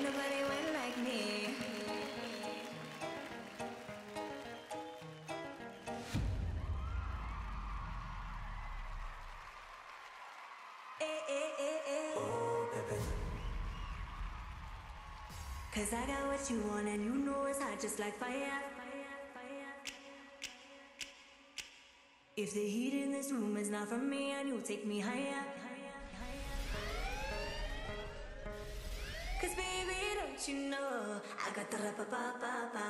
nobody went like me. Oh, baby. Cause I got what you want and you know it's hot just like fire. If the heat in this room is not from me and you take me higher. Cause baby, don't you know I got the ra-pa-pa-pa-pa.